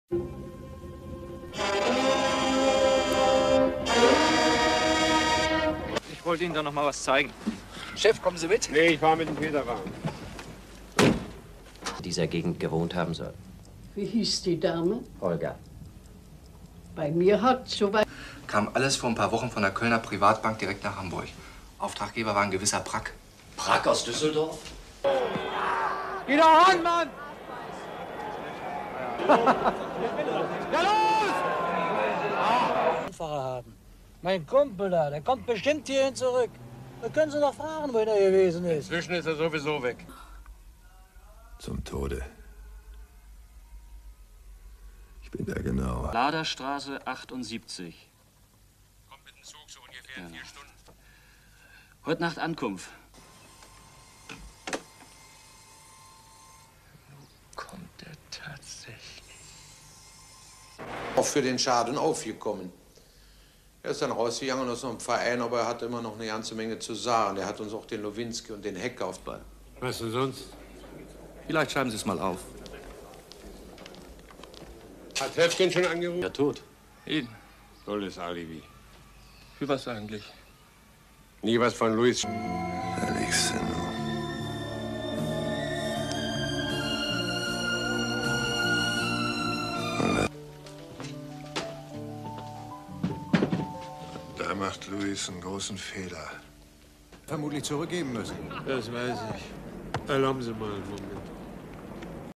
Ich wollte Ihnen da noch mal was zeigen. Chef, kommen Sie mit? Nee, ich fahre mit dem Peterwagen. In dieser Gegend gewohnt haben soll. Wie hieß die Dame? Olga. Bei mir hat soweit. Kam alles vor ein paar Wochen von der Kölner Privatbank direkt nach Hamburg. Auftraggeber war ein gewisser Prack. Prag aus Düsseldorf? Geh doch ran, Mann! Ja, los! Einfacher haben. Mein Kumpel da, der kommt bestimmt hierhin zurück. Da können Sie doch fragen, wo er gewesen ist. Inzwischen ist er sowieso weg. Zum Tode. Ich bin da genau. Laderstraße 78. Kommt mit dem Zug so ungefähr 4 Stunden. Heute Nacht Ankunft. Kommt er tatsächlich? Auch für den Schaden aufgekommen. Er ist dann rausgegangen aus einem Verein, aber er hat immer noch eine ganze Menge zu sagen. Er hat uns auch den Lowinski und den Heck aufgebaut. Was denn sonst? Vielleicht schreiben Sie es mal auf. Hat Häftchen schon angerufen? Ja, tot. Ihn. Tolles Alibi. Für was eigentlich? Nie was von Luis. Alexander. Da macht Luis einen großen Fehler. Vermutlich zurückgeben müssen. Das weiß ich. Erlauben Sie mal einen Moment.